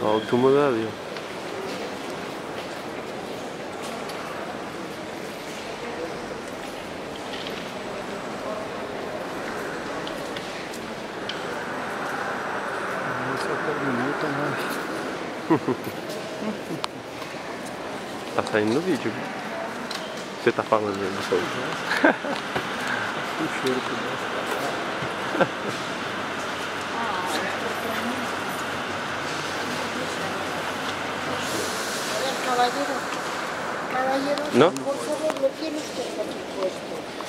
Automodelo. Só tá bonita, mas... Tá saindo no vídeo. Você tá falando disso aí. O cheiro que dá. Caballero, ¿No? por favor, lo tiene usted aquí puesto.